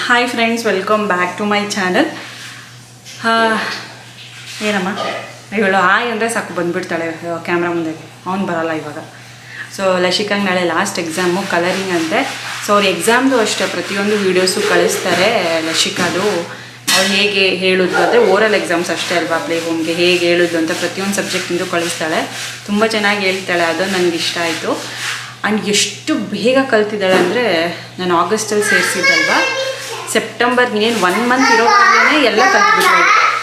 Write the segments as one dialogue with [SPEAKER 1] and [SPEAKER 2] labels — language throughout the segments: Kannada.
[SPEAKER 1] Hi friends, welcome back to my channel. ಏನಮ್ಮ ಇವಳು ಹಾಯ್ ಅಂದರೆ ಸಾಕು ಬಂದುಬಿಡ್ತಾಳೆ ಕ್ಯಾಮ್ರಾ ಮುಂದೆ. ಅವ್ನು ಬರಲ್ಲ ಇವಾಗ. ಸೊ ಲಶಿಕಾಂಗ್ ನಾಳೆ ಲಾಸ್ಟ್ ಎಕ್ಸಾಮು ಕಲರಿಂಗ್ ಅಂತೆ. ಸೊ ಅವ್ರು ಎಕ್ಸಾಮ್ದು ಅಷ್ಟೇ ಪ್ರತಿಯೊಂದು ವೀಡಿಯೋಸು ಕಳಿಸ್ತಾರೆ. ಲಶಿಕಾದು ಅವ್ರು ಹೇಗೆ ಹೇಳಿದ್ವು ಅಂದರೆ ಓರಲ್ ಎಕ್ಸಾಮ್ಸ್ ಅಷ್ಟೇ ಅಲ್ವಾ, ಪ್ಲೇ ಹೋಮ್ಗೆ ಹೇಗೆ ಹೇಳಿದ್ಲು ಅಂತ ಪ್ರತಿಯೊಂದು ಸಬ್ಜೆಕ್ಟಿಂದು ಕಳಿಸ್ತಾಳೆ. ತುಂಬ ಚೆನ್ನಾಗಿ ಹೇಳ್ತಾಳೆ, ಅದು ನನಗೆ ಇಷ್ಟ ಆಯಿತು. ಆ್ಯಂಡ್ ಎಷ್ಟು ಬೇಗ ಕಲ್ತಿದ್ದಾಳೆ ಅಂದರೆ, ನಾನು ಆಗಸ್ಟಲ್ಲಿ ಸೇರಿಸಿದ್ದಲ್ವ, ಸೆಪ್ಟೆಂಬರ್ ಇನ್ನೇನು 1 ಮಂತ್ ಇರೋವಾಗಲೇ ಎಲ್ಲ ಕಲ್ತ್ಬಿಟ್ಟು.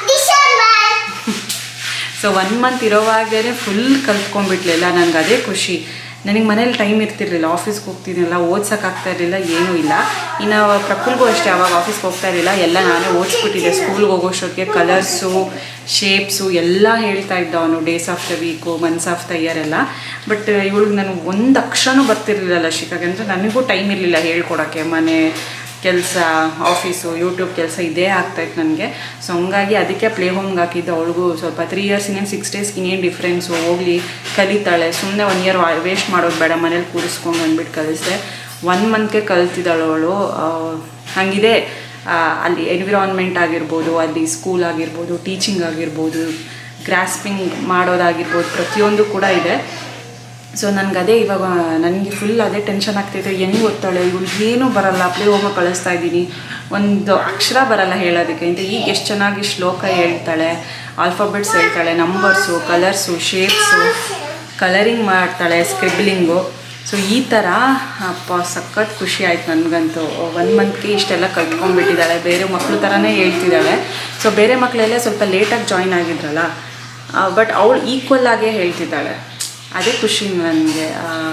[SPEAKER 1] ಸೊ 1 ಮಂತ್ ಇರೋವಾಗಲೇ ಫುಲ್ ಕಲ್ತ್ಕೊಂಡ್ಬಿಟ್ಲಿಲ್ಲ. ನನಗೆ ಅದೇ ಖುಷಿ. ನನಗೆ ಮನೇಲಿ ಟೈಮ್ ಇರ್ತಿರ್ಲಿಲ್ಲ, ಆಫೀಸ್ಗೆ ಹೋಗ್ತಿದ್ದಿಲ್ಲ, ಓದ್ಸೋಕ್ಕಾಗ್ತಾ ಇರಲಿಲ್ಲ, ಏನೂ ಇಲ್ಲ. ಇನ್ನು ಪ್ರಕುಲ್ಗೂ ಅಷ್ಟೇ, ಅವಾಗ ಆಫೀಸ್ಗೆ ಹೋಗ್ತಾ ಇರಲಿಲ್ಲ, ಎಲ್ಲ ನಾನೇ ಓದಿಸ್ಬಿಟ್ಟಿದ್ದೆ. ಸ್ಕೂಲ್ಗೆ ಹೋಗೋಷ್ಟೊತ್ತಿಗೆ ಕಲರ್ಸು ಶೇಪ್ಸು ಎಲ್ಲ ಹೇಳ್ತಾ ಇದ್ದ ಅವನು, days of the week, months of the year ಎಲ್ಲ. ಬಟ್ ಇವಳಿಗೆ ನನಗೆ ಒಂದು ಅಕ್ಷರನೂ ಬರ್ತಿರ್ಲಿಲ್ಲ ಲಶಿಕಾಗೆ. ಅಂದರೆ ನನಗೂ ಟೈಮ್ ಇರಲಿಲ್ಲ ಹೇಳ್ಕೊಡೋಕ್ಕೆ. ಮನೆ ಕೆಲಸ, ಆಫೀಸು, ಯೂಟ್ಯೂಬ್ ಕೆಲಸ ಇದೇ ಆಗ್ತಾಯಿತ್ತು ನನಗೆ. ಸೊ ಹಂಗಾಗಿ ಅದಕ್ಕೆ ಪ್ಲೇ ಹೋಮ್ಗೆ ಹಾಕಿದ್ದು. ಅವಳಿಗೂ ಸ್ವಲ್ಪ 3 ಇಯರ್ಸ್ ಇನ್ನೇನು 6 ಡೇಸ್ಗೆ ಇನ್ನೇನು ಡಿಫ್ರೆನ್ಸು, ಹೋಗಲಿ ಕಲಿತಾಳೆ, ಸುಮ್ಮನೆ 1 ಇಯರ್ ವೇಸ್ಟ್ ಮಾಡೋದು ಬೇಡ, ಮನೇಲಿ ಕೂರಿಸ್ಕೊಂಡು ಅಂದ್ಬಿಟ್ಟು ಕಲಿಸಿದೆ. 1 ಮಂತ್ಗೆ ಕಲ್ತಿದ್ದಾಳು ಅವಳು. ಹಾಗಿದೆ ಅಲ್ಲಿ ಎನ್ವಿರಾನ್ಮೆಂಟ್ ಆಗಿರ್ಬೋದು, ಅಲ್ಲಿ ಸ್ಕೂಲ್ ಆಗಿರ್ಬೋದು, ಟೀಚಿಂಗ್ ಆಗಿರ್ಬೋದು, ಗ್ರಾಸ್ಪಿಂಗ್ ಮಾಡೋದಾಗಿರ್ಬೋದು, ಪ್ರತಿಯೊಂದು ಕೂಡ ಇದೆ. ಸೊ ನನಗದೇ ಇವಾಗ ನನಗೆ ಫುಲ್ ಅದೇ ಟೆನ್ಷನ್ ಆಗ್ತಿದೆ. ಹೆಂಗೆ ಓದ್ತಾಳೆ ಇವಳು, ಏನೂ ಬರಲ್ಲ, ಪ್ಲೇ ಹೋಗೋ ಕಳಿಸ್ತಾ ಇದ್ದೀನಿ, ಒಂದು ಅಕ್ಷರ ಬರಲ್ಲ ಹೇಳೋದಕ್ಕೆ ಅಂತ. ಈಗ ಎಷ್ಟು ಚೆನ್ನಾಗಿ ಶ್ಲೋಕ ಹೇಳ್ತಾಳೆ, ಆಲ್ಫಾಬೆಟ್ಸ್ ಹೇಳ್ತಾಳೆ, ನಂಬರ್ಸು, ಕಲರ್ಸು, ಶೇಪ್ಸು, ಕಲರಿಂಗ್ ಮಾಡ್ತಾಳೆ, ಸ್ಕ್ರಿಬ್ಲಿಂಗು. ಸೊ ಈ ಥರ ಅಪ್ಪ ಸಖತ್ ಖುಷಿ ಆಯ್ತು ನನಗಂತೂ. 1 ಮಂತ್ಗೆ ಇಷ್ಟೆಲ್ಲ ಕಲ್ತ್ಕೊಂಡ್ಬಿಟ್ಟಿದ್ದಾಳೆ. ಬೇರೆ ಮಕ್ಕಳು ಥರನೇ ಹೇಳ್ತಿದ್ದಾಳೆ. ಸೊ ಬೇರೆ ಮಕ್ಕಳೆಲ್ಲ ಸ್ವಲ್ಪ ಲೇಟಾಗಿ ಜಾಯಿನ್ ಆಗಿದ್ರಲ್ಲ, ಬಟ್ ಅವಳು ಈಕ್ವಲ್ ಆಗೇ ಹೇಳ್ತಿದ್ದಾಳೆ. ಅದೇ ಖುಷಿ ನನಗೆ,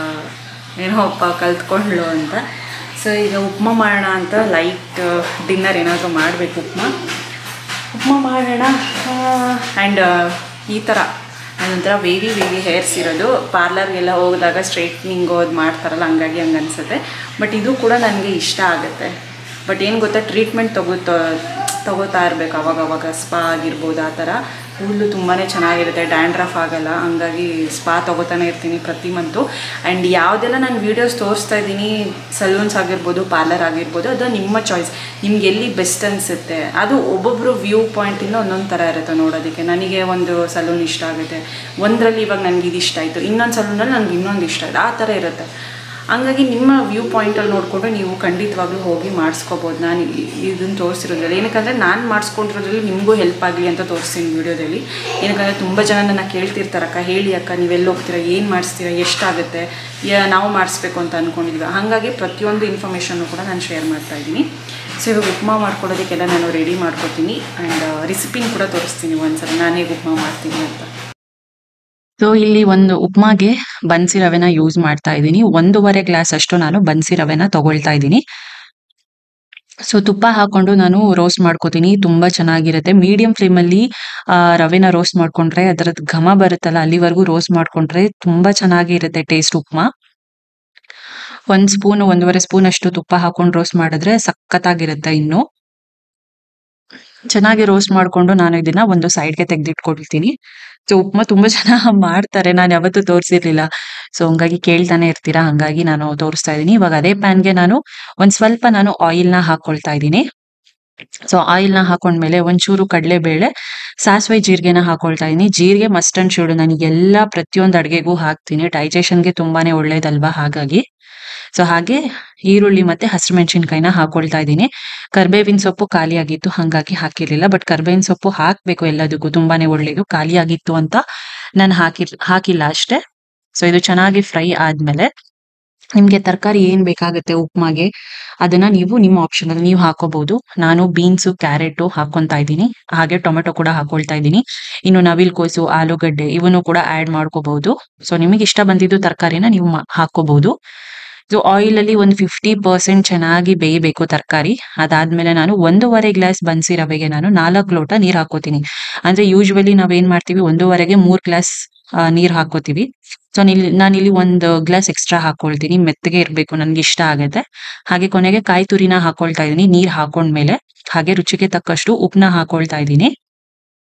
[SPEAKER 1] ಏನೋ ಅಪ್ಪ ಕಲ್ತ್ಕೊಂಡ್ಳು ಅಂತ. ಸೊ ಈಗ ಉಪ್ಮಾ ಮಾಡೋಣ ಅಂತ, ಲೈಟ್ ಡಿನ್ನರ್ ಏನಾದರೂ ಮಾಡಬೇಕು. ಉಪ್ಮಾ ಮಾಡೋಣ. ಆ್ಯಂಡ್ ಈ ಥರ ಅದೊಂಥರ ವೇವಿ ಹೇರ್ಸ್ ಇರೋದು. ಪಾರ್ಲರ್ಗೆಲ್ಲ ಹೋಗಿದಾಗ ಸ್ಟ್ರೈಟ್ನಿಂಗು ಅದು ಮಾಡ್ತಾರಲ್ಲ, ಹಂಗಾಗಿ ಹಂಗೆ ಅನಿಸುತ್ತೆ. ಬಟ್ ಇದು ಕೂಡ ನನಗೆ ಇಷ್ಟ ಆಗುತ್ತೆ. ಬಟ್ ಏನು ಗೊತ್ತಾ, ಟ್ರೀಟ್ಮೆಂಟ್ ತಗೋತಾ ಇರಬೇಕು ಅವಾಗವಾಗ. ಸ್ಪಾ ಆಗಿರ್ಬೋದು, ಆ ಥರ ಕೂದಲು ತುಂಬಾ ಚೆನ್ನಾಗಿರುತ್ತೆ, ಡ್ಯಾಂಡ್ರಫ್ ಆಗೋಲ್ಲ. ಹಂಗಾಗಿ ಸ್ಪಾ ತೊಗೋತಾನೆ ಇರ್ತೀನಿ ಪ್ರತಿ ಮಂತು. ಆ್ಯಂಡ್ ಯಾವುದೆಲ್ಲ ನಾನು ವೀಡಿಯೋಸ್ ತೋರಿಸ್ತಾ ಇದ್ದೀನಿ, ಸಲೂನ್ಸ್ ಆಗಿರ್ಬೋದು, ಪಾರ್ಲರ್ ಆಗಿರ್ಬೋದು, ಅದು ನಿಮ್ಮ ಚಾಯ್ಸ್. ನಿಮ್ಗೆ ಎಲ್ಲಿ ಬೆಸ್ಟ್ ಅನಿಸುತ್ತೆ, ಅದು ಒಬ್ಬೊಬ್ಬರು ವ್ಯೂ ಪಾಯಿಂಟಿಂದ ಒಂದೊಂದು ಥರ ಇರುತ್ತೆ ನೋಡೋದಕ್ಕೆ. ನನಗೆ ಒಂದು ಸಲೂನ್ ಇಷ್ಟ ಆಗುತ್ತೆ, ಒಂದರಲ್ಲಿ ಇವಾಗ ನನಗೆ ಇದು ಇಷ್ಟ ಆಯಿತು, ಇನ್ನೊಂದು ಸಲೂನಲ್ಲಿ ನನಗೆ ಇನ್ನೊಂದು ಇಷ್ಟ ಆಯಿತು, ಆ ಥರ ಇರುತ್ತೆ. ಹಂಗಾಗಿ ನಿಮ್ಮ ವ್ಯೂ ಪಾಯಿಂಟಲ್ಲಿ ನೋಡಿಕೊಂಡು ನೀವು ಖಂಡಿತವಾಗ್ಲೂ ಹೋಗಿ ಮಾಡಿಸ್ಕೋಬೋದು. ನಾನು ಇದನ್ನು ತೋರಿಸಿರೋದ್ರಲ್ಲಿ ಏನಕ್ಕಂದರೆ, ನಾನು ಮಾಡಿಸ್ಕೊಂಡಿರೋದ್ರಲ್ಲಿ ನಿಮಗೂ ಹೆಲ್ಪ್ ಆಗಲಿ ಅಂತ ತೋರಿಸ್ತೀನಿ ವೀಡಿಯೋದಲ್ಲಿ. ಏನಕ್ಕಂದರೆ ತುಂಬ ಜನ ನನ್ನ ಕೇಳ್ತಿರ್ತಾರಕ್ಕ, ಹೇಳಿ ಅಕ್ಕ ನೀವೆಲ್ಲಿ ಹೋಗ್ತೀರಾ, ಏನು ಮಾಡಿಸ್ತೀರಾ, ಎಷ್ಟಾಗುತ್ತೆ, ನಾವು ಮಾಡಿಸ್ಬೇಕು ಅಂತ ಅಂದ್ಕೊಂಡಿದ್ವಿ. ಹಾಗಾಗಿ ಪ್ರತಿಯೊಂದು ಇನ್ಫಾರ್ಮೇಷನ್ನು ಕೂಡ ನಾನು ಶೇರ್ ಮಾಡ್ತಾಯಿದ್ದೀನಿ. ಸೊ ಇವಾಗ ಉಪ್ಮಾ ಮಾಡ್ಕೊಳ್ಳೋದಕ್ಕೆಲ್ಲ ನಾನು ರೆಡಿ ಮಾಡ್ಕೊತೀನಿ. ಆ್ಯಂಡ್ ರೆಸಿಪಿನ ಕೂಡ ತೋರಿಸ್ತೀನಿ ಒಂದ್ಸಲ, ನಾನು ಹೇಗೆ ಉಪ್ಮಾ ಮಾಡ್ತೀನಿ ಅಂತ. ಸೊ ಇಲ್ಲಿ ಒಂದು ಉಪ್ಮಾಗೆ ಬನ್ಸಿ ರವೆನ ಯೂಸ್ ಮಾಡ್ತಾ ಇದ್ದೀನಿ. 1.5 ಗ್ಲಾಸ್ ಅಷ್ಟು ನಾನು ಬನ್ಸಿ ರವೆನ ತಗೊಳ್ತಾ ಇದ್ದೀನಿ. ಸೊ ತುಪ್ಪ ಹಾಕೊಂಡು ನಾನು ರೋಸ್ಟ್ ಮಾಡ್ಕೋತೀನಿ. ತುಂಬಾ ಚೆನ್ನಾಗಿರುತ್ತೆ. ಮೀಡಿಯಂ ಫ್ಲೇಮಲ್ಲಿ ರವೆನ ರೋಸ್ಟ್ ಮಾಡ್ಕೊಂಡ್ರೆ ಅದರದ್ದು ಘಮ ಬರುತ್ತಲ್ಲ, ಅಲ್ಲಿವರೆಗೂ ರೋಸ್ಟ್ ಮಾಡ್ಕೊಂಡ್ರೆ ತುಂಬಾ ಚೆನ್ನಾಗಿರುತ್ತೆ ಟೇಸ್ಟ್ ಉಪ್ಮಾ. 1 ಸ್ಪೂನ್ 1.5 ಸ್ಪೂನ್ ಅಷ್ಟು ತುಪ್ಪ ಹಾಕೊಂಡು ರೋಸ್ಟ್ ಮಾಡಿದ್ರೆ ಸಖತ್ತಾಗಿರುತ್ತೆ. ಇನ್ನು ಚೆನ್ನಾಗಿ ರೋಸ್ಟ್ ಮಾಡ್ಕೊಂಡು ನಾನು ಇದನ್ನ ಒಂದು ಸೈಡ್ಗೆ ತೆಗೆದಿಟ್ಕೊಳ್ತೀನಿ. ಸೊ ಉಪ್ಮಾ ತುಂಬಾ ಜನ ಮಾಡ್ತಾರೆ, ನಾನು ಯಾವತ್ತೂ ತೋರಿಸಿರ್ಲಿಲ್ಲ. ಸೊ ಹಂಗಾಗಿ ಕೇಳ್ತಾನೆ ಇರ್ತೀರಾ, ಹಂಗಾಗಿ ನಾನು ತೋರಿಸ್ತಾ ಇದ್ದೀನಿ. ಇವಾಗ ಅದೇ ಪ್ಯಾನ್ಗೆ ನಾನು ಸ್ವಲ್ಪ ನಾನು ಆಯಿಲ್ನ ಹಾಕೊಳ್ತಾ ಇದ್ದೀನಿ. ಸೊ ಆಯಿಲ್ನ ಹಾಕೊಂಡ್ಮೇಲೆ ಒಂಚೂರು ಕಡಲೆಬೇಳೆ, ಸಾಸಿವೆ, ಜೀರಿಗೆನ ಹಾಕೊಳ್ತಾ ಇದ್ದೀನಿ. ಜೀರಿಗೆ ಮಸ್ಟ್ ಅಂಡ್ ಶುಡ್, ನನಗೆಲ್ಲ ಪ್ರತಿಯೊಂದು ಅಡುಗೆಗೂ ಹಾಕ್ತೀನಿ. ಡೈಜೆಷನ್ಗೆ ತುಂಬಾನೇ ಒಳ್ಳೇದಲ್ವಾ, ಹಾಗಾಗಿ. ಸೊ ಹಾಗೆ ಈರುಳ್ಳಿ ಮತ್ತೆ ಹಸಿರು ಮೆಣಸಿನ್ಕಾಯಿನ ಹಾಕೊಳ್ತಾ ಇದ್ದೀನಿ. ಕರ್ಬೇವಿನ ಸೊಪ್ಪು ಖಾಲಿ ಆಗಿತ್ತು, ಹಂಗಾಗಿ ಹಾಕಿರ್ಲಿಲ್ಲ. ಬಟ್ ಕರ್ಬೇವಿನ ಸೊಪ್ಪು ಹಾಕ್ಬೇಕು, ಎಲ್ಲದಕ್ಕೂ ತುಂಬಾನೇ ಒಳ್ಳೇದು. ಖಾಲಿ ಆಗಿತ್ತು ಅಂತ ನಾನು ಹಾಕಿಲ್ಲ ಅಷ್ಟೇ. ಸೊ ಇದು ಚೆನ್ನಾಗಿ ಫ್ರೈ ಆದ್ಮೇಲೆ ನಿಮ್ಗೆ ತರಕಾರಿ ಏನ್ ಬೇಕಾಗುತ್ತೆ ಉಪ್ಮಾಗೆ, ಅದನ್ನ ನೀವು ನಿಮ್ಮ ಆಪ್ಷನ್ ಅಲ್ಲಿ ನೀವು ಹಾಕೋಬಹುದು. ನಾನು ಬೀನ್ಸು, ಕ್ಯಾರೆಟು ಹಾಕೊಂತಾ ಇದ್ದೀನಿ. ಹಾಗೆ ಟೊಮೆಟೊ ಕೂಡ ಹಾಕೊಳ್ತಾ ಇದ್ದೀನಿ. ಇನ್ನು ನವಿಲ್ಕೋಸು, ಆಲೂಗಡ್ಡೆ ಇವನ್ನು ಕೂಡ ಆಡ್ ಮಾಡ್ಕೋಬಹುದು. ಸೊ ನಿಮಗೆ ಇಷ್ಟ ಬಂದಿದ್ದು ತರಕಾರಿನ ನೀವು ಹಾಕೋಬಹುದು. ಸೊ ಆಯಿಲ್ ಅಲ್ಲಿ ಒಂದು 50% ಚೆನ್ನಾಗಿ ಬೇಯಬೇಕು ತರಕಾರಿ. ಅದಾದ್ಮೇಲೆ ನಾನು 1.5 ಗ್ಲಾಸ್ ಬನ್ಸಿ ರವೆಗೆ ನಾನು 4 ಲೋಟ ನೀರ್ ಹಾಕೋತೀನಿ. ಅಂದ್ರೆ ಯೂಶುವಲಿ ನಾವೇನ್ ಮಾಡ್ತೀವಿ, 1.5ಗೆ 3 ಗ್ಲಾಸ್ ನೀರ್ ಹಾಕೋತೀವಿ. ಸೊ ನಾನಿಲ್ಲಿ 1 ಗ್ಲಾಸ್ ಎಕ್ಸ್ಟ್ರಾ ಹಾಕೊಳ್ತೀನಿ, ಮೆತ್ತಗೆ ಇರ್ಬೇಕು, ನನ್ಗೆ ಇಷ್ಟ ಆಗುತ್ತೆ. ಹಾಗೆ ಕೊನೆಗೆ ಕಾಯಿ ತುರಿನ ಹಾಕೊಳ್ತಾ ಇದೀನಿ ನೀರ್ ಹಾಕೊಂಡ್ಮೇಲೆ. ಹಾಗೆ ರುಚಿಗೆ ತಕ್ಕಷ್ಟು ಉಪ್ಪನ್ನ ಹಾಕೊಳ್ತಾ ಇದ್ದೀನಿ.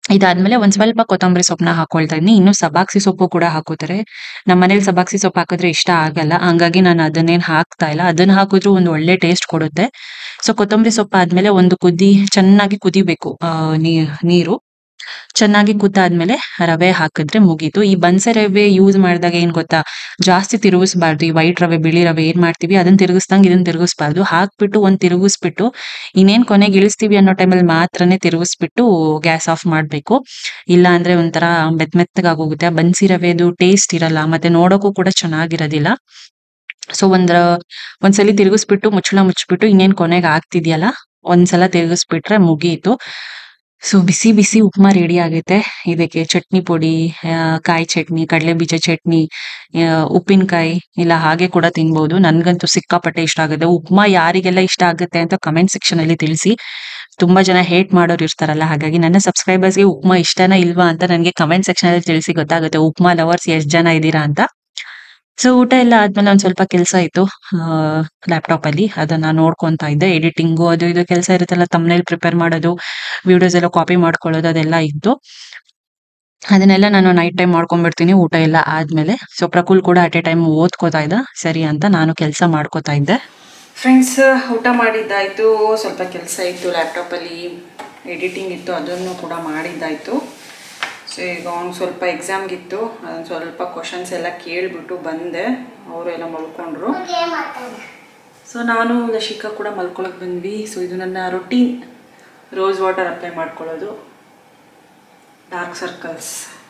[SPEAKER 2] ಇದಾದ್ಮೇಲೆ ಒಂದ್ ಸ್ವಲ್ಪ ಕೊತ್ತಂಬರಿ ಸೊಪ್ಪನ್ನ ಹಾಕೊಳ್ತಾ ಇದ್ದೀನಿ. ಇನ್ನು ಸಬಾಕ್ಸಿ ಸೊಪ್ಪು ಕೂಡ ಹಾಕೋತಾರೆ. ನಮ್ಮ ಮನೇಲಿ ಸಬಾಕ್ಸಿ ಸೊಪ್ಪು ಹಾಕಿದ್ರೆ ಇಷ್ಟ ಆಗಲ್ಲ. ಹಂಗಾಗಿ ನಾನು ಅದನ್ನೇನ್ ಹಾಕ್ತಾ ಇಲ್ಲ. ಅದನ್ನ ಹಾಕಿದ್ರು ಒಂದು ಒಳ್ಳೆ ಟೇಸ್ಟ್ ಕೊಡುತ್ತೆ. ಸೊ ಕೊತ್ತಂಬರಿ ಸೊಪ್ಪು ಆದ್ಮೇಲೆ ಒಂದು ಚೆನ್ನಾಗಿ ಕುದಿಬೇಕು ನೀರು. ಚೆನ್ನಾಗಿ ಕುದ್ದಾದ್ಮೇಲೆ ರವೆ ಹಾಕಿದ್ರೆ ಮುಗೀತು. ಈ ಬನ್ಸೆ ರವೆ ಯೂಸ್ ಮಾಡಿದಾಗ ಏನ್ ಗೊತ್ತಾ, ಜಾಸ್ತಿ ತಿರುಗಿಸಬಾರ್ದು. ಈ ವೈಟ್ ರವೆ, ಬಿಳಿ ರವೆ ಏನ್ ಮಾಡ್ತೀವಿ ಅದನ್ನ ತಿರುಗಿಸ್ದಂಗೆ ಇದನ್ನ ತಿರುಗಿಸಬಾರ್ದು. ಹಾಕ್ಬಿಟ್ಟು ಒಂದ್ ತಿರುಗಿಸ್ಬಿಟ್ಟು ಇನ್ನೇನ್ ಕೊನೆಗೆ ಇಳಿಸ್ತೀವಿ ಅನ್ನೋ ಟೈಮಲ್ಲಿ ಮಾತ್ರನೇ ತಿರುಗಿಸ್ಬಿಟ್ಟು ಗ್ಯಾಸ್ ಆಫ್ ಮಾಡ್ಬೇಕು. ಇಲ್ಲ ಅಂದ್ರೆ ಒಂಥರ ಮೆತ್ತಗಾಗೋಗುತ್ತೆ. ಆ ಬನ್ಸಿ ರವೆದು ಟೇಸ್ಟ್ ಇರಲ್ಲ, ಮತ್ತೆ ನೋಡೋಕ್ಕೂ ಕೂಡ ಚೆನ್ನಾಗಿರೋದಿಲ್ಲ. ಸೊ ಒಂದ್ಸಲಿ ತಿರುಗಿಸ್ಬಿಟ್ಟು ಮುಚ್ಚಳ ಮುಚ್ಬಿಟ್ಟು ಇನ್ನೇನ್ ಕೊನೆಗೆ ಆಗ್ತಿದ್ಯಲ್ಲ ಒಂದ್ಸಲ ತಿರುಗಿಸ್ಬಿಟ್ರೆ ಮುಗೀತು. ಸೊ ಬಿಸಿ ಬಿಸಿ ಉಪ್ಮಾ ರೆಡಿ ಆಗೈತೆ. ಇದಕ್ಕೆ ಚಟ್ನಿ ಪುಡಿ, ಕಾಯಿ ಚಟ್ನಿ, ಕಡಲೆ ಬೀಜ ಚಟ್ನಿ, ಉಪ್ಪಿನಕಾಯಿ ಇಲ್ಲ ಹಾಗೆ ಕೂಡ ತಿನ್ಬಹುದು. ನನ್ಗಂತೂ ಸಿಕ್ಕಾಪಟ್ಟೆ ಇಷ್ಟ ಆಗುತ್ತೆ. ಉಪ್ಮಾ ಯಾರಿಗೆಲ್ಲ ಇಷ್ಟ ಆಗುತ್ತೆ ಅಂತ ಕಮೆಂಟ್ ಸೆಕ್ಷನ್ ಅಲ್ಲಿ ತಿಳಿಸಿ. ತುಂಬಾ ಜನ ಹೇಟ್ ಮಾಡೋರು ಇರ್ತಾರಲ್ಲ, ಹಾಗಾಗಿ ನನ್ನ ಸಬ್ಸ್ಕ್ರೈಬರ್ಸ್ಗೆ ಉಪ್ಮಾ ಇಷ್ಟನಾ ಇಲ್ವಾ ಅಂತ ನನಗೆ ಕಮೆಂಟ್ ಸೆಕ್ಷನ್ ಅಲ್ಲಿ ತಿಳಿಸಿ, ಗೊತ್ತಾಗುತ್ತೆ ಉಪ್ಮಾ ಲವರ್ಸ್ ಎಷ್ಟ್ ಜನ ಇದ್ದೀರಾ ಅಂತ. ಸೊ ಊಟ ಎಲ್ಲ ಆದ್ಮೇಲೆ ಒಂದ್ ಸ್ವಲ್ಪ ಕೆಲಸ ಇತ್ತು ಲ್ಯಾಪ್ಟಾಪ್ ಅಲ್ಲಿ, ಅದನ್ನ ನೋಡ್ಕೊಂತಾ ಇದ್ದೆ. ಎಡಿಟಿಂಗು ಅದು ಇದು ಕೆಲಸ ಇರುತ್ತಲ್ಲ, ತಮ್ನೇಲ್ ಪ್ರಿಪೇರ್ ಮಾಡೋದು, ವಿಡಿಯೋಸ್ ಎಲ್ಲ ಕಾಪಿ ಮಾಡ್ಕೊಳ್ಳೋದು ಅದೆಲ್ಲ ಇತ್ತು. ಅದನ್ನೆಲ್ಲ ನಾನು ನೈಟ್ ಟೈಮ್ ಮಾಡ್ಕೊಂಡ್ಬಿಡ್ತೀನಿ ಊಟ ಎಲ್ಲ ಆದ್ಮೇಲೆ. ಸೊ ಪ್ರಕುಲ್ ಕೂಡ ಅಟ್ ಎ ಟೈಮ್ ಓದ್ಕೋತಾ ಇದ್ದ, ಸರಿ ಅಂತ ನಾನು ಕೆಲಸ ಮಾಡ್ಕೋತಾ ಇದ್ದೆ.
[SPEAKER 1] ಫ್ರೆಂಡ್ಸ್, ಊಟ ಮಾಡಿದ್ದಾಯಿತು. ಸ್ವಲ್ಪ ಕೆಲಸ ಇತ್ತು ಲ್ಯಾಪ್ಟಾಪಲ್ಲಿ, ಎಡಿಟಿಂಗ್ ಇತ್ತು, ಅದನ್ನು ಕೂಡ ಮಾಡಿದ್ದಾಯಿತು. ಸೊ ಈಗ ಅವ್ನು ಸ್ವಲ್ಪ ಎಕ್ಸಾಮ್ಗಿತ್ತು, ಅದನ್ನು ಸ್ವಲ್ಪ ಕ್ವಶನ್ಸ್ ಎಲ್ಲ ಕೇಳಿಬಿಟ್ಟು ಬಂದೆ. ಅವರು ಎಲ್ಲ ಮಲ್ಕೊಂಡ್ರು. ಸೊ ನಾನು ಲಶಿಕಾ ಕೂಡ ಮಲ್ಕೊಳಕ್ಕೆ ಬಂದ್ವಿ. ಸೊ ಇದು ನನ್ನ ರೊಟೀನ್, ರೋಸ್ ವಾಟರ್ ಅಪ್ಲೈ ಮಾಡ್ಕೊಳ್ಳೋದು, ಡಾರ್ಕ್ ಸರ್ಕಲ್ಸ್.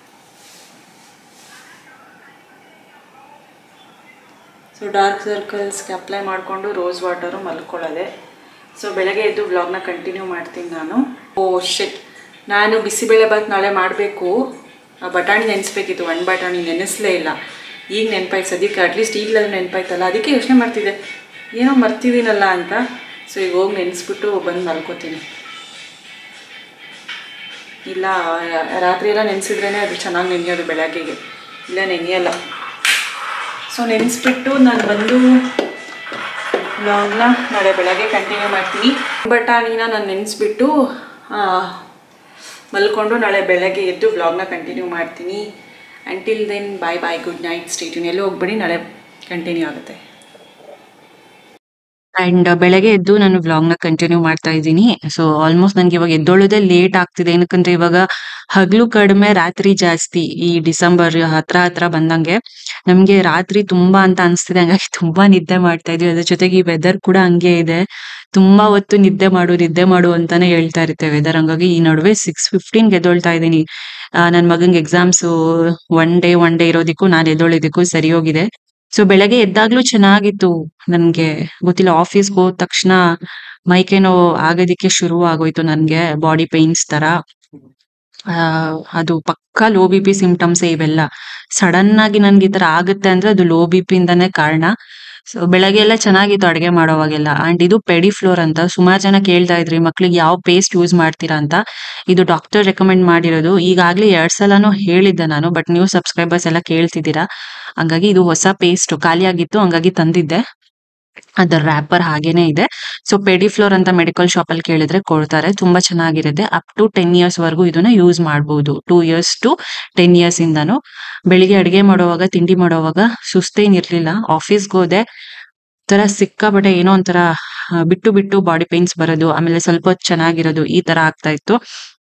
[SPEAKER 1] ಸೊ ಡಾರ್ಕ್ ಸರ್ಕಲ್ಸ್ಗೆ ಅಪ್ಲೈ ಮಾಡಿಕೊಂಡು ರೋಸ್ ವಾಟರು ಮಲ್ಕೊಳ್ಳೋದೆ. ಸೊ ಬೆಳಗ್ಗೆ ಎದ್ದು ವ್ಲಾಗ್ನ ಕಂಟಿನ್ಯೂ ಮಾಡ್ತೀನಿ ನಾನು. ಶಿಟ್, ನಾನು ಬಿಸಿಬೇಳೆಭಾತ್ ನಾಳೆ ಮಾಡಬೇಕು. ಬಟಾಣಿ ನೆನೆಸ್ಬೇಕಿತ್ತು, ಬಟಾಣಿ ನೆನೆಸಲೇ ಇಲ್ಲ. ಈಗ ನೆನಪಾಯ್ತು ಸದ್ಯಕ್ಕೆ, ಅಟ್ಲೀಸ್ಟ್ ಈಗಲಾದ್ರೂ ನೆನಪಾಯ್ತಲ್ಲ. ಅದಕ್ಕೆ ಯೋಚನೆ ಮಾಡ್ತಿದ್ದೆ ಏನೋ ಮರ್ತಿದ್ದೀನಲ್ಲ ಅಂತ. ಸೊ ಈಗ ಹೋಗಿ ನೆನೆಸ್ಬಿಟ್ಟು ಬಂದು ಮಲ್ಕೋತೀನಿ. ಇಲ್ಲ ರಾತ್ರಿ ಎಲ್ಲ ನೆನೆಸಿದ್ರೇ ಅದು ಚೆನ್ನಾಗಿ ನೆನೆಯೋದು ಬೆಳಗ್ಗೆಗೆ, ಇಲ್ಲ ನೆನೆಯಲ್ಲ. ಸೊ ನೆನೆಸ್ಬಿಟ್ಟು ನಾನು ಬಂದು ವ್ಲಾಗ್ನ ನಾಳೆ ಬೆಳಗ್ಗೆ ಕಂಟಿನ್ಯೂ ಮಾಡ್ತೀನಿ. ಬಟಾಣಿನ ನಾನು ನೆನೆಸ್ಬಿಟ್ಟು ಮಲ್ಕೊಂಡು ನಾಳೆ ಬೆಳಗ್ಗೆ ಎದ್ದು ವ್ಲಾಗ್ನ ಕಂಟಿನ್ಯೂ ಮಾಡ್ತೀನಿ. Until then bye bye, good night, stay tune. ಎಲ್ಲೂ ಹೋಗ್ಬೇಡಿ, ನಾಳೆ ಕಂಟಿನ್ಯೂ ಆಗುತ್ತೆ.
[SPEAKER 2] ಅಂಡ್ ಬೆಳಗ್ಗೆ ಎದ್ದು ನಾನು ವ್ಲಾಗ್ ನ ಕಂಟಿನ್ಯೂ ಮಾಡ್ತಾ ಇದ್ದೀನಿ. ಸೊ ಆಲ್ಮೋಸ್ಟ್ ನನ್ಗೆ ಇವಾಗ ಎದ್ದೊಳ್ಳೋದೇ ಲೇಟ್ ಆಗ್ತಿದೆ. ಏನಕ್ಕಂದ್ರೆ ಇವಾಗ ಹಗಲು ಕಡಿಮೆ, ರಾತ್ರಿ ಜಾಸ್ತಿ. ಈ ಡಿಸೆಂಬರ್ ಹತ್ರ ಬಂದಂಗೆ ನಮ್ಗೆ ರಾತ್ರಿ ತುಂಬಾ ಅಂತ ಅನ್ಸ್ತಿದೆ. ಹಂಗಾಗಿ ತುಂಬಾ ನಿದ್ದೆ ಮಾಡ್ತಾ ಇದ್ವಿ. ಅದ್ರ ಜೊತೆಗೆ ಈ ವೆದರ್ ಕೂಡ ಹಂಗೆ ಇದೆ, ತುಂಬಾ ಹೊತ್ತು ನಿದ್ದೆ ಮಾಡು ಅಂತಾನೆ ಹೇಳ್ತಾ ಇರುತ್ತೆ ವೆದರ್. ಹಂಗಾಗಿ ಈ ನಡುವೆ 6:15 ಎದ್ದೊಳ್ತಾ ಇದ್ದೀನಿ. ನನ್ ಮಗಂಗೆ ಎಕ್ಸಾಮ್ಸ್ ಒನ್ ಡೇ ಇರೋದಿಕ್ಕೂ ನಾನು ಎದ್ದೊಳಿದಕ್ಕೂ ಸರಿ ಹೋಗಿದೆ. ಸೊ ಬೆಳಗ್ಗೆ ಎದ್ದಾಗ್ಲೂ ಚೆನ್ನಾಗಿತ್ತು. ನನ್ಗೆ ಗೊತ್ತಿಲ್ಲ, ಆಫೀಸ್ಗೆ ಹೋದ ತಕ್ಷಣ ಮೈಕೇನೋ ಆಗೋದಿಕ್ಕೆ ಶುರು ಆಗೋಯ್ತು ನನ್ಗೆ, ಬಾಡಿ ಪೇನ್ಸ್ ತರ. ಅದು ಪಕ್ಕಾ ಲೋ ಬಿ ಪಿ ಸಿಂಪ್ಟಮ್ಸ್ ಇವೆಲ್ಲ. ಸಡನ್ ಆಗಿ ನನ್ಗೆ ಈ ತರ ಆಗುತ್ತೆ ಅಂದ್ರೆ ಅದು ಲೋ ಬಿ ಪಿ ಇಂದಾನೆ ಕಾರಣ. ಸೊ ಬೆಳಗ್ಗೆ ಎಲ್ಲ ಚೆನ್ನಾಗಿತ್ತು ಅಡ್ಗೆ ಮಾಡೋವಾಗೆಲ್ಲ. ಅಂಡ್ ಇದು ಪೆಡಿಫ್ಲೋರ್ ಅಂತ. ಸುಮಾರು ಜನ ಕೇಳ್ತಾ ಇದ್ರಿ ಮಕ್ಳಿಗೆ ಯಾವ ಪೇಸ್ಟ್ ಯೂಸ್ ಮಾಡ್ತೀರಾ ಅಂತ. ಇದು ಡಾಕ್ಟರ್ ರೆಕಮೆಂಡ್ ಮಾಡಿರೋದು. ಈಗಾಗ್ಲೇ 2 ಸಲನೂ ಹೇಳಿದ್ದೆ ನಾನು, ಬಟ್ ನೀವು ಸಬ್ಸ್ಕ್ರೈಬರ್ಸ್ ಎಲ್ಲ ಕೇಳ್ತಿದ್ದೀರಾ. ಹಂಗಾಗಿ ಇದು ಹೊಸ ಪೇಸ್ಟ್ ಖಾಲಿ ಆಗಿತ್ತು, ಹಂಗಾಗಿ ತಂದಿದ್ದೆ. ಅದರ ರ್ಯಾಪರ್ ಹಾಗೇನೆ ಇದೆ. ಸೊ ಪೆಡಿಫ್ಲೋರ್ ಅಂತ ಮೆಡಿಕಲ್ ಶಾಪ್ ಅಲ್ಲಿ ಕೇಳಿದ್ರೆ ಕೊಡ್ತಾರೆ. ತುಂಬಾ ಚೆನ್ನಾಗಿರುತ್ತೆ. ಅಪ್ ಟು 10 ಇಯರ್ಸ್ ವರೆಗೂ ಇದನ್ನ ಯೂಸ್ ಮಾಡಬಹುದು. 2 ಇಯರ್ಸ್ ಟು 10 ಇಯರ್ಸ್ ಇಂದಾನು. ಬೆಳಿಗ್ಗೆ ಅಡಿಗೆ ಮಾಡುವಾಗ, ತಿಂಡಿ ಮಾಡುವಾಗ ಸುಸ್ತೇನಿರ್ಲಿಲ್ಲ. ಆಫೀಸ್ಗೆ ಹೋದೆ, ತರ ಸಿಕ್ಕಾಪಟ್ಟೆ ಏನೋ ಒಂಥರ ಬಿಟ್ಟು ಬಾಡಿ ಪೇನ್ಸ್ ಬರೋದು, ಆಮೇಲೆ ಸ್ವಲ್ಪ ಹೊತ್ತು ಚೆನ್ನಾಗಿರೋದು, ಈ ತರ ಆಗ್ತಾ ಇತ್ತು.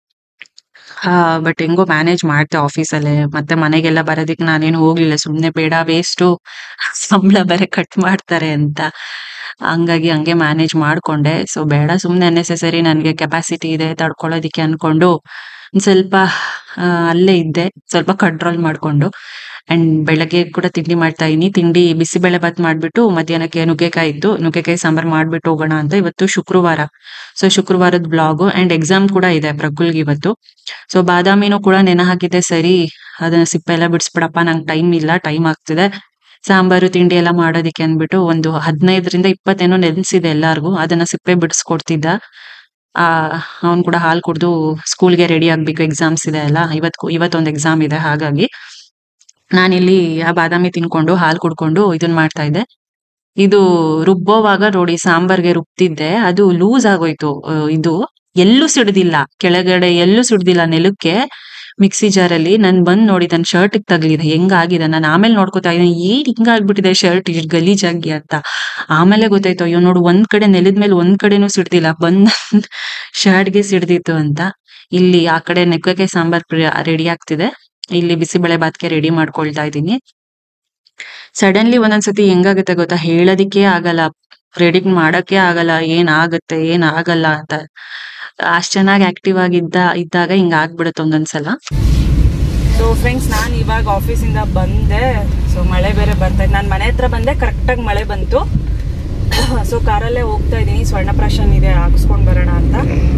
[SPEAKER 2] ಬಟ್ ಹೆಂಗೋ ಮ್ಯಾನೇಜ್ ಮಾಡ್ತೆ ಆಫೀಸಲ್ಲೇ. ಮತ್ತೆ ಮನೆಗೆಲ್ಲ ಬರೋದಿಕ್ ನಾನೇನು ಹೋಗ್ಲಿಲ್ಲ, ಸುಮ್ನೆ ಬೇಡ ವೇಸ್ಟು, ಸಂಬಳ ಬೇರೆ ಕಟ್ ಮಾಡ್ತಾರೆ ಅಂತ. ಹಂಗಾಗಿ ಹಂಗೆ ಮ್ಯಾನೇಜ್ ಮಾಡ್ಕೊಂಡೆ. ಸೊ ಬೇಡ, ಸುಮ್ನೆ ಅನ್ನೆಸೆಸರಿ, ನನ್ಗೆ ಕೆಪಾಸಿಟಿ ಇದೆ ತಡ್ಕೊಳ್ಳೋದಿಕ್ಕೆ ಅನ್ಕೊಂಡು ಒಂದ್ ಸ್ವಲ್ಪ ಅಲ್ಲೇ ಇದ್ದೆ, ಸ್ವಲ್ಪ ಕಂಟ್ರೋಲ್ ಮಾಡ್ಕೊಂಡು. ಅಂಡ್ ಬೆಳಗ್ಗೆ ಕೂಡ ತಿಂಡಿ ಮಾಡ್ತಾ ಇದೀನಿ. ತಿಂಡಿ ಬಿಸಿಬೇಳೆ ಭಾತ್ ಮಾಡ್ಬಿಟ್ಟು ಮಧ್ಯಾಹ್ನಕ್ಕೆ ನುಗ್ಗೆಕಾಯಿ ಇತ್ತು, ನುಗ್ಗೆಕಾಯಿ ಸಾಂಬಾರ್ ಮಾಡ್ಬಿಟ್ಟು ಹೋಗೋಣ ಅಂತ. ಇವತ್ತು ಶುಕ್ರವಾರ, ಸೊ ಶುಕ್ರವಾರದ ಬ್ಲಾಗು. ಅಂಡ್ ಎಕ್ಸಾಮ್ ಕೂಡ ಇದೆ ಪ್ರಕುಲ್ಗೆ ಇವತ್ತು. ಸೊ ಬಾದಾಮಿನೂ ಕೂಡ ನೆನೆ ಹಾಕಿದ್ದೆ. ಸರಿ, ಅದನ್ನ ಸಿಪ್ಪೆ ಎಲ್ಲ ಬಿಡಿಸ್ಬಿಡಪ್ಪ, ನಂಗೆ ಟೈಮ್ ಇಲ್ಲ, ಟೈಮ್ ಆಗ್ತಿದೆ ಸಾಂಬಾರು ತಿಂಡಿ ಎಲ್ಲ ಮಾಡೋದಿಕ್ಕೆ ಅಂದ್ಬಿಟ್ಟು ಒಂದು 15ರಿಂದ 20 ಏನೋ ನೆನ್ಸಿದೆ ಎಲ್ಲಾರ್ಗು. ಅದನ್ನ ಸಿಪ್ಪೆ ಬಿಡಿಸ್ಕೊಡ್ತಿದ್ದ. ಅವ್ನ್ ಕೂಡ ಹಾಲ್ ಕುಡ್ದು ಸ್ಕೂಲ್ಗೆ ರೆಡಿ ಆಗ್ಬೇಕು, ಎಕ್ಸಾಮ್ಸ್ ಇದೆ ಅಲ್ಲ, ಇವತ್ತೊಂದು ಎಕ್ಸಾಮ್ ಇದೆ. ಹಾಗಾಗಿ ನಾನಿಲ್ಲಿ ಆ ಬಾದಾಮಿ ತಿನ್ಕೊಂಡು ಹಾಲ್ ಕುಡ್ಕೊಂಡು ಇದನ್ ಮಾಡ್ತಾ ಇದ್ದೆ. ಇದು ರುಬ್ಬೋವಾಗ ನೋಡಿ, ಸಾಂಬಾರ್ಗೆ ರುಬ್ತಿದ್ದೆ, ಅದು ಲೂಸ್ ಆಗೋಯ್ತು. ಇದು ಎಲ್ಲೂ ಸಿಡ್ದಿಲ್ಲ, ಕೆಳಗಡೆ ಎಲ್ಲೂ ಸಿಡ್ದಿಲ್ಲ ನೆಲಕ್ಕೆ. ಮಿಕ್ಸಿ ಜಾರಲ್ಲಿ ನಾನು ಬಂದ್ ನೋಡಿ ನನ್ನ ಶರ್ಟ್ ತಗ್ಲಿದೆ, ಹೆಂಗಾಗಿದೆ. ನಾನು ಆಮೇಲೆ ನೋಡ್ಕೋತಾ ಇದ್ದೀನಿ ಏನ್ ಹಿಂಗಾಗ್ಬಿಟ್ಟಿದೆ ಶರ್ಟ್ ಇಷ್ಟು ಗಲೀಜಾಗಿ ಅಂತ. ಆಮೇಲೆ ಗೊತ್ತಾಯ್ತು, ಅಯ್ಯೋ ನೋಡು ಒಂದ್ ಕಡೆ ನೆಲದ ಮೇಲೆ ಒಂದ್ ಕಡೆನೂ ಸಿಡ್ದಿಲ್ಲ, ಬಂದ್ ಶರ್ಟ್ಗೆ ಸಿಡ್ದಿತ್ತು ಅಂತ. ಇಲ್ಲಿ ಆ ಕಡೆ ನೆಕ್ಕಕ್ಕೆ ಸಾಂಬಾರ್ ರೆಡಿ ಆಗ್ತಿದೆ, ಇಲ್ಲಿ ಬಿಸಿಬೇಳೆ ಬಾತ್ಗೆ ರೆಡಿ ಮಾಡ್ಕೊಳ್ತಾ ಇದ್ದೀನಿ. ಸಡನ್ಲಿ ಒಂದೊಂದ್ಸತಿ ಹೆಂಗಾಗುತ್ತೆ ಗೊತ್ತಾ, ಹೇಳೋದಿಕ್ಕೆ ಆಗಲ್ಲ, ಪ್ರೆಡಿಕ್ಟ್ ಮಾಡಕ್ಕೆ ಆಗಲ್ಲ ಏನ್ ಆಗುತ್ತೆ ಏನ್ ಆಗಲ್ಲ ಅಂತ. ಅಷ್ಟ್ ಚೆನ್ನಾಗಿ ಆಕ್ಟಿವ್ ಇದ್ದಾಗ ಹಿಂಗ ಆಗ್ಬಿಡುತ್ತೆ ಒಂದೊಂದ್ಸಲ.
[SPEAKER 1] ಸೊ ಫ್ರೆಂಡ್ಸ್, ನಾನು ಇವಾಗ ಆಫೀಸಿಂದ ಬಂದೆ. ಸೊ ಮಳೆ ಬೇರೆ ಬರ್ತಾ ಇತ್ತು. ನಾನು ಮನೆ ಹತ್ರ ಬಂದೆ, ಕರೆಕ್ಟಾಗಿ ಮಳೆ ಬಂತು. ಸೊ ಕಾರಲ್ಲೇ ಹೋಗ್ತಾ ಇದ್ದೀನಿ, ಸ್ವರ್ಣಪ್ರಾಶನ್ ಇದೆ ಹಾಕಿಸ್ಕೊಂಡು ಬರೋಣ ಅಂತ.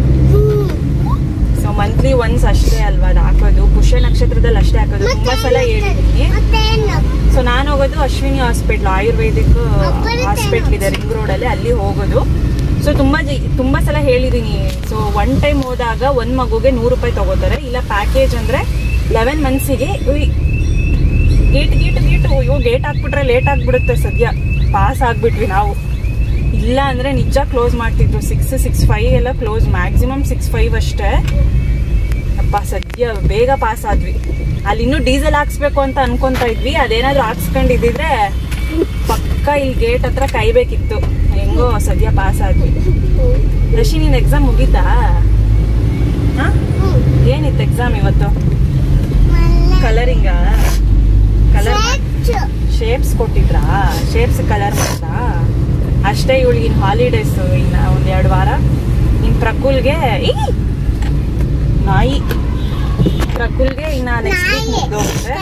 [SPEAKER 1] ಸೊ ಮಂತ್ಲಿ ಒನ್ಸ್ ಅಷ್ಟೇ ಅಲ್ವಾ ಅದು ಹಾಕೋದು, ಪುಷ್ಯ ನಕ್ಷತ್ರದಲ್ಲಿ ಅಷ್ಟೇ ಹಾಕೋದು. ತುಂಬಾ ಸಲ ಹೇಳಿದ್ದೀನಿ. ಸೊ ನಾನು ಹೋಗೋದು ಅಶ್ವಿನಿ ಹಾಸ್ಪಿಟ್ಲ್, ಆಯುರ್ವೇದಿಕ್ ಹಾಸ್ಪಿಟ್ಲ್ ಇದೆ ರಿಂಗ್ ರೋಡಲ್ಲಿ, ಅಲ್ಲಿ ಹೋಗೋದು. ಸೊ ತುಂಬಾ ಸಲ ಹೇಳಿದ್ದೀನಿ. ಸೊ ಒನ್ ಟೈಮ್ ಹೋದಾಗ ಒಂದ್ ಮಗುಗೆ 100 ರೂಪಾಯಿ ತಗೋತಾರೆ. ಇಲ್ಲ ಪ್ಯಾಕೇಜ್ ಅಂದ್ರೆ 11 ಮಂತ್ಸಿಗೆ. ಗೇಟ್ ಇವು ಗೇಟ್ ಹಾಕ್ಬಿಟ್ರೆ ಲೇಟ್ ಆಗ್ಬಿಡುತ್ತೆ. ಸದ್ಯ ಪಾಸ್ ಆಗ್ಬಿಟ್ವಿ ನಾವು, ಇಲ್ಲ ಅಂದ್ರೆ ನಿಜ ಕ್ಲೋಸ್ ಮಾಡ್ತಿದ್ರು. 6:05 ಎಲ್ಲ ಕ್ಲೋಸ್, ಮ್ಯಾಕ್ಸಿಮಮ್ 6:05 ಅಷ್ಟೇ. ಅಪ್ಪ ಸದ್ಯ ಬೇಗ ಪಾಸ್ ಆದ್ವಿ. ಅಲ್ಲಿ ಇನ್ನೂ ಡೀಸೆಲ್ ಹಾಕ್ಸ್ಬೇಕು ಅಂತ ಅನ್ಕೊಂತ ಇದ್ವಿ. ಅದೇನಾದ್ರು ಹಾಕ್ಸ್ಕೊಂಡಿದ್ರೆ ಪಕ್ಕ ಇಲ್ಲಿ ಗೇಟ್ ಹತ್ರ ಕಾಯ್ಬೇಕಿತ್ತು. ಹೆಂಗೋ ಸದ್ಯ ಪಾಸ್ ಆದ್ವಿ. ರಶಿ, ನಿನ್ ಎಕ್ಸಾಮ್ ಮುಗೀತಾ? ಏನಿತ್ತು ಎಕ್ಸಾಮ್ ಇವತ್ತು? ಕಲರಿಂಗ? ಕಲರ್ ಶೇಪ್ಸ್ ಕೊಟ್ಟಿದ್ರಾ? ಶೇಪ್ಸ್ ಕಲರ್ ಮಾಡ್ತಾ ಅಷ್ಟೇ. ಇವಳಿಗೆ ಇನ್ ಹಾಲಿಡೇಸ್ ಇನ್ನ ಒಂದ್ 2 ವಾರ. ಇನ್ ಪ್ರಕುಲ್ಗೆ ನಾಯಿ ಪ್ರಕುಲ್ಗೆ ಇನ್ನ ನೆಕ್ಸ್ಟ್ ವೀಕ್ ಮುಗ್ದೋಗುತ್ತೆ.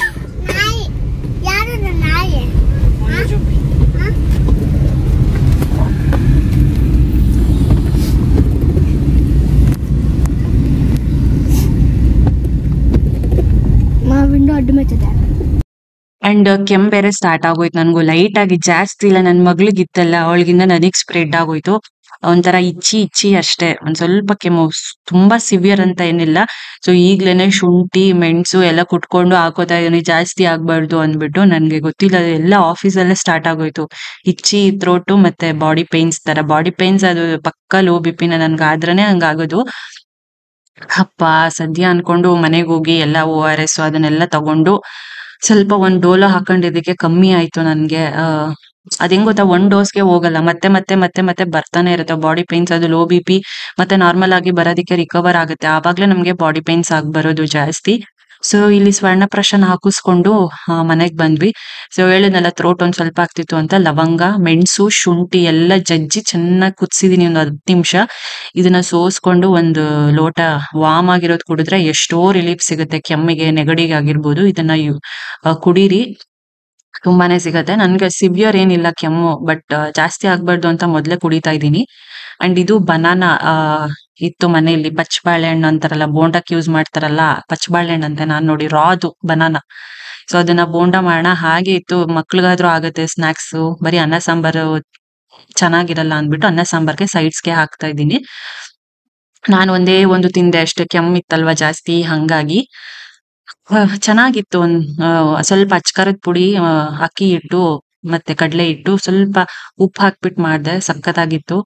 [SPEAKER 2] ಅಂಡ್ ಕೆಮ್ಮು ಬೇರೆ ಸ್ಟಾರ್ಟ್ ಆಗೋಯ್ತು ನನ್ಗೂ. ಲೈಟ್ ಆಗಿ, ಜಾಸ್ತಿ ಇಲ್ಲ. ನನ್ ಮಗ್ಳಿಗಿತ್ತಲ್ಲ, ಅವಳಿಗಿಂದ ನನಗ್ ಸ್ಪ್ರೆಡ್ ಆಗೋಯ್ತು. ಒಂಥರ ಇಚ್ಚಿ ಅಷ್ಟೇ, ಒಂದ್ ಸ್ವಲ್ಪ ಕೆಮ್ಮು, ತುಂಬಾ ಸಿವಿಯರ್ ಅಂತ ಏನಿಲ್ಲ. ಸೊ ಈಗ್ಲೇನೆ ಶುಂಠಿ ಮೆಣಸು ಎಲ್ಲ ಕುಟ್ಕೊಂಡು ಹಾಕೋತಾ ಇದೀನಿ, ಜಾಸ್ತಿ ಆಗ್ಬಾರ್ದು ಅಂದ್ಬಿಟ್ಟು. ನನ್ಗೆ ಗೊತ್ತಿಲ್ಲ, ಎಲ್ಲ ಆಫೀಸಲ್ಲೇ ಸ್ಟಾರ್ಟ್ ಆಗೋಯ್ತು. ಇಚ್ಚಿ, ಥ್ರೋಟು ಮತ್ತೆ ಬಾಡಿ ಪೇನ್ಸ್ ತರ. ಬಾಡಿ ಪೇನ್ಸ್ ಅದು ಪಕ್ಕ ಲೋ BP ನನ್ಗಾದ್ರನೆ ಹಂಗಾಗೋದು. ಅಪ್ಪ ಸದ್ಯ ಅನ್ಕೊಂಡು ಮನೆಗೆ ಹೋಗಿ ಎಲ್ಲ ORS ಅದನ್ನೆಲ್ಲ ತಗೊಂಡು ಸ್ವಲ್ಪ ಒಂದ್ ಡೋಲೋ ಹಾಕೊಂಡಿದ್ದಕ್ಕೆ ಕಮ್ಮಿ ಆಯ್ತು ನನ್ಗೆ. ಅದೇಂಗ್ ಗೊತ್ತಾ, 1 ಡೋಸ್ಗೆ ಹೋಗಲ್ಲ, ಮತ್ತೆ ಬರ್ತಾನೆ ಇರುತ್ತೆ ಬಾಡಿ ಪೇನ್ಸ್. ಅದು ಲೋ BP ಮತ್ತೆ ನಾರ್ಮಲ್ ಆಗಿ ಬರೋದಕ್ಕೆ ರಿಕವರ್ ಆಗುತ್ತೆ, ಆವಾಗ್ಲೇ ನಮ್ಗೆ ಬಾಡಿ ಪೇನ್ಸ್ ಬರೋದು ಜಾಸ್ತಿ. ಸೊ ಇಲ್ಲಿ ಸ್ವರ್ಣಪ್ರಾಶನ್ ಹಾಕಿಸ್ಕೊಂಡು ಮನೆಗ್ ಬಂದ್ವಿ. ಸೊ ಹೇಳಿದ್ನಲ್ಲ, ಥ್ರೋಟ್ ಒಂದ್ ಸ್ವಲ್ಪ ಆಗ್ತಿತ್ತು ಅಂತ, ಲವಂಗ, ಮೆಣಸು, ಶುಂಠಿ ಎಲ್ಲ ಜಜ್ಜಿ ಚೆನ್ನಾಗಿ ಕುದಿಸಿದೀನಿ ಒಂದು 10 ನಿಮಿಷ. ಇದನ್ನ ಸೋಸ್ಕೊಂಡು ಒಂದು ಲೋಟ ವಾಮ್ ಆಗಿರೋದು ಕುಡಿದ್ರೆ ಎಷ್ಟೋ ರಿಲೀಫ್ ಸಿಗುತ್ತೆ ಕೆಮ್ಮಿಗೆ, ನೆಗಡಿಗೆ ಆಗಿರ್ಬೋದು. ಇದನ್ನ ಕುಡೀರಿ, ತುಂಬಾನೇ ಸಿಗತ್ತೆ. ನನ್ಗೆ ಸಿವಿಯರ್ ಏನಿಲ್ಲ ಕೆಮ್ಮು, ಬಟ್ ಜಾಸ್ತಿ ಆಗ್ಬಾರ್ದು ಅಂತ ಮೊದ್ಲೇ ಕುಡಿತಾ ಇದ್ದೀನಿ. ಅಂಡ್ ಇದು ಬನಾನಾ ಇತ್ತು ಮನೆಯಲ್ಲಿ, ಪಚ್ಚಬಾಳೆಹಣ್ಣು ಅಂತಾರಲ್ಲ, ಬೋಂಡಕ್ಕೆ ಯೂಸ್ ಮಾಡ್ತಾರಲ್ಲ, ಪಚ್ಚಬಾಳೆಹಣ್ಣು ಅಂತ ನಾನ್ ನೋಡಿ ರಾದು ಬನಾನಾ. ಸೊ ಅದನ್ನ ಬೋಂಡ ಮಾಡೋಣ ಹಾಗೆ ಇತ್ತು. ಮಕ್ಳಿಗಾದ್ರೂ ಆಗತ್ತೆ ಸ್ನಾಕ್ಸ್, ಬರೀ ಅನ್ನ ಸಾಂಬಾರು ಚೆನ್ನಾಗಿರಲ್ಲ ಅಂದ್ಬಿಟ್ಟು ಅನ್ನ ಸಾಂಬಾರ್ಗೆ ಸೈಡ್ಸ್ಗೆ ಹಾಕ್ತಾ ಇದ್ದೀನಿ. ನಾನು ಒಂದೇ ಒಂದು ತಿಂದೆ ಅಷ್ಟೇ, ಕೆಮ್ಮಿತ್ತಲ್ವಾ ಜಾಸ್ತಿ, ಹಂಗಾಗಿ ಚೆನ್ನಾಗಿತ್ತು. ಸ್ವಲ್ಪ ಅಚ್ಕಾರದ ಪುಡಿ, ಅಕ್ಕಿ ಹಿಟ್ಟು ಮತ್ತೆ ಕಡಲೆ ಹಿಟ್ಟು, ಸ್ವಲ್ಪ ಉಪ್ಪು ಹಾಕ್ಬಿಟ್ಟು ಮಾಡ್ದೆ, ಸಖತ್ತಾಗಿತ್ತು.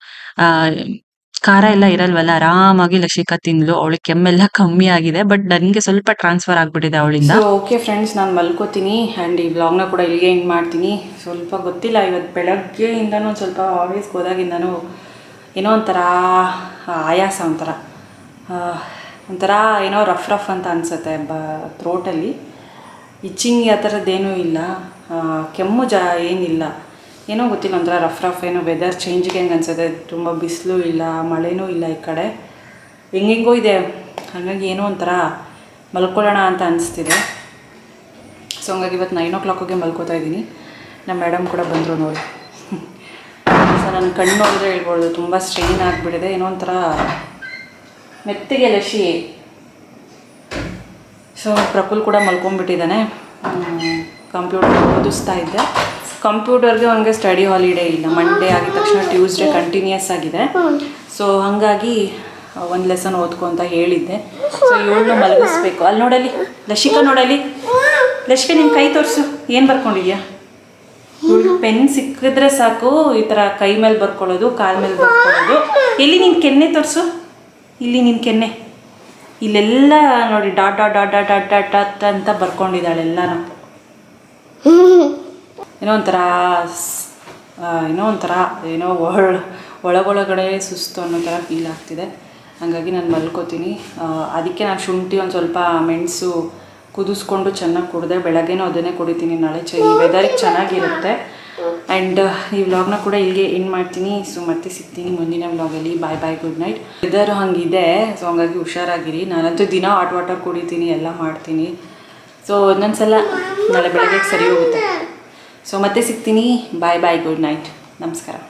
[SPEAKER 2] ಖಾರ ಎಲ್ಲ ಇರಲ್ವಲ್ಲ, ಆರಾಮಾಗಿ ಲಸಿಕಾ ತಿಂದ್ಲು. ಅವಳಿಗೆ ಕೆಮ್ಮೆಲ್ಲ ಕಮ್ಮಿ ಆಗಿದೆ, ಬಟ್ ನನ್ಗೆ ಸ್ವಲ್ಪ ಟ್ರಾನ್ಸ್ಫರ್ ಆಗ್ಬಿಟ್ಟಿದೆ ಅವಳಿಂದ.
[SPEAKER 1] ಓಕೆ ಫ್ರೆಂಡ್ಸ್, ನಾನು ಮಲ್ಕೋತೀನಿ. ಆ್ಯಂಡ್ ಈ ವ್ಲಾಗ್ನ ಕೂಡ ಇಲ್ಲಿಗೆ ಎಂಡ್ ಮಾಡ್ತೀನಿ. ಸ್ವಲ್ಪ ಗೊತ್ತಿಲ್ಲ, ಇವತ್ತು ಬೆಳಗ್ಗೆಯಿಂದನೂ ಸ್ವಲ್ಪ ಆಫೀಸ್ಗೆ ಹೋದಾಗಿಂದನೂ ಏನೋ ಒಂಥರ ಆಯಾಸ, ಒಂಥರ ಏನೋ ರಫ್ ಅಂತ ಅನಿಸುತ್ತೆ ಥ್ರೋಟಲ್ಲಿ. ಇಚ್ಚಿಂಗ್ ಆ ಥರದ್ದೇನೂ ಇಲ್ಲ, ಕೆಮ್ಮು ಏನಿಲ್ಲ, ಏನೋ ಗೊತ್ತಿಲ್ಲ, ಒಂಥರ ರಫ್ ಏನೋ. ವೆದರ್ ಚೇಂಜಿಗೆ ಹೆಂಗೆ ಅನ್ಸುತ್ತೆ, ತುಂಬ ಬಿಸಿಲು ಇಲ್ಲ, ಮಳೆನೂ ಇಲ್ಲ ಈ ಕಡೆ, ಹೆಂಗೆಂಗೋ ಇದೆ. ಹಾಗಾಗಿ ಏನೋ ಒಂಥರ ಮಲ್ಕೊಳ್ಳೋಣ ಅಂತ ಅನಿಸ್ತಿದೆ. ಸೊ ಹಂಗಾಗಿ ಇವತ್ತು 9 o'clockಗೆ ಮಲ್ಕೋತಾ ಇದ್ದೀನಿ. ನಮ್ಮ ಮೇಡಮ್ ಕೂಡ ಬಂದರು ನೋಡಿ. ಸೊ ನನ್ನ ಕಣ್ಣು ನೋಡಿದ್ರೆ ಹೇಳ್ಬೋದು, ತುಂಬ ಸ್ಟ್ರೈನ್ ಆಗಿಬಿಟ್ಟಿದೆ, ಏನೋ ಒಂಥರ ಮೆತ್ತಿಗೆ ಲಸಿ. ಸೊ ಪ್ರಫುಲ್ ಕೂಡ ಮಲ್ಕೊಂಡ್ಬಿಟ್ಟಿದ್ದಾನೆ. ಕಂಪ್ಯೂಟರ್ ಓದಿಸ್ತಾ ಇದ್ದೆ. ಕಂಪ್ಯೂಟರ್ಗೆ ಅವನಿಗೆ ಸ್ಟಡಿ ಹಾಲಿಡೇ ಇಲ್ಲ, ಮಂಡೇ ಆಗಿದ ತಕ್ಷಣ ಟ್ಯೂಸ್ಡೇ ಕಂಟಿನ್ಯೂಸ್ ಆಗಿದೆ. ಸೊ ಹಾಗಾಗಿ ಒಂದು ಲೆಸನ್ ಓದ್ಕೊ ಅಂತ ಹೇಳಿದ್ದೆ. ಸೊ ಇವಳನ್ನು ಮಲಗಿಸ್ಬೇಕು. ಅಲ್ಲಿ ನೋಡಲಿ ಲಶಿಕಾ, ನೋಡಲಿ ಲಶಿಕಾ, ನಿನ್ನ ಕೈ ತೋರಿಸು, ಏನು ಬರ್ಕೊಂಡಿದ್ಯಾ? ಪೆನ್ ಸಿಕ್ಕಿದ್ರೆ ಸಾಕು ಈ ಥರ ಕೈ ಮೇಲೆ ಬರ್ಕೊಳ್ಳೋದು, ಕಾಲ ಮೇಲೆ ಬರ್ಕೊಳ್ಳೋದು. ಎಲ್ಲಿ ನಿನ್ನ ಕೆನ್ನೆ ತೋರಿಸು, ಇಲ್ಲಿ ನಿನ್ನ ಕೆನ್ನೆ ಇಲ್ಲೆಲ್ಲ ನೋಡಿ dot dot dot dot dot dot dot ಅಂತ ಬರ್ಕೊಂಡಿದ್ದಾಳೆ ಎಲ್ಲನೂ. ಏನೋ ಒಂಥರ ಒಳಗೊಳಗಡೆ ಸುಸ್ತು ಅನ್ನೋ ಥರ ಫೀಲ್ ಆಗ್ತಿದೆ. ಹಾಗಾಗಿ ನಾನು ಮಲ್ಕೋತೀನಿ. ಅದಕ್ಕೆ ನಾನು ಶುಂಠಿ ಒಂದು ಸ್ವಲ್ಪ ಮೆಣಸು ಕುದಿಸ್ಕೊಂಡು ಚೆನ್ನಾಗಿ ಕುಡಿದೆ. ಬೆಳಗ್ಗೆನೂ ಅದನ್ನೇ ಕುಡಿತೀನಿ. ನಾಳೆ ಈ ವೆದರಿಗೆ ಚೆನ್ನಾಗಿರುತ್ತೆ. ಆ್ಯಂಡ್ ಈ ವ್ಲಾಗ್ನ ಕೂಡ ಇಲ್ಲಿಗೆ ಎಂಡ್ ಮಾಡ್ತೀನಿ. ಸೊ ಮತ್ತೆ ಸಿಗ್ತೀನಿ ಮುಂದಿನ ವ್ಲಾಗಲ್ಲಿ. Bye bye, good night. Weather ಹಂಗಿದೆ, ಸೊ ಹಂಗಾಗಿ ಹುಷಾರಾಗಿರಿ. ನಾನಂತೂ ದಿನ ಹಾಟ್ ವಾಟರ್ ಕುಡಿತೀನಿ, ಎಲ್ಲ ಮಾಡ್ತೀನಿ. ಸೊ ಒಂದೊಂದ್ಸಲ ನಾಳೆ ಬೆಳಗ್ಗೆ ಸರಿ ಹೋಗುತ್ತೆ. ಸೊ ಮತ್ತೆ ಸಿಗ್ತೀನಿ. ಬಾಯ್ ಬಾಯ್, ಗುಡ್ ನೈಟ್, ನಮಸ್ಕಾರ.